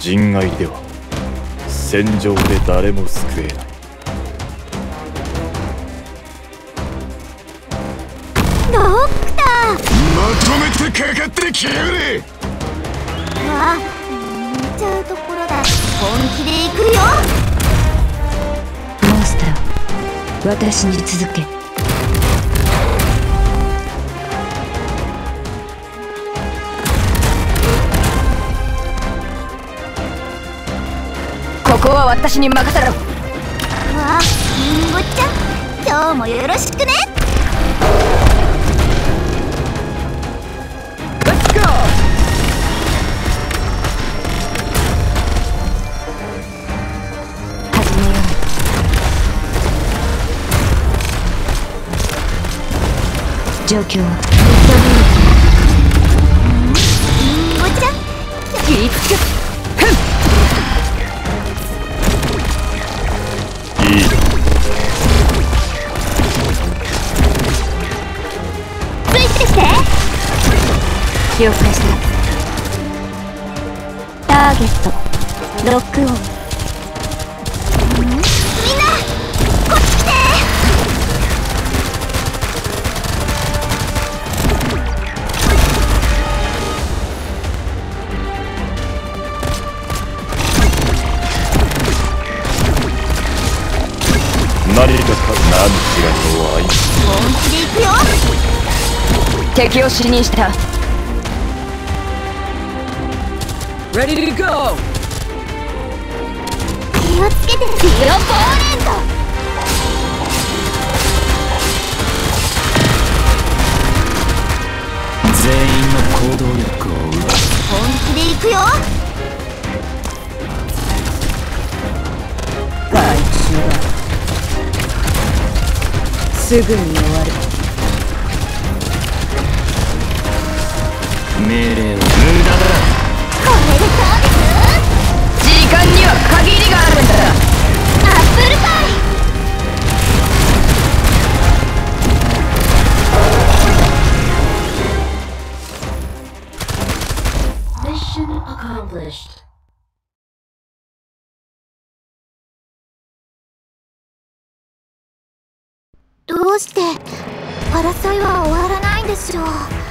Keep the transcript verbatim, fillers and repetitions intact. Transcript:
人外では戦場で誰も救えない。 ドクター、 まとめてかかってきやがれ。 わあ、寝ちゃうところだ。本気で行くよ。 モンスター、私に続け。ここは私に任せろ。 わあ、りんごちゃん、今日もよろしくね。 レッツゴー。始めよう。状況はりんごちゃん、 気ぃつけ。 いい。 ついてきて。 了解した。 ターゲットロックオン。みんなこっち来て。 何かか何かが弱い。 本気で行くよ。 敵を視認した。Ready to go。 気をつけて。ディオポーレント。 全員の行動力を奪う。 本気で行くよ。 回収だ。すぐに終わる。 命令を無駄だ。 これでサービス。 時間には限りがあるんだ。 アップルパイ。 Mission accomplished. どうして争いは終わらないんでしょう。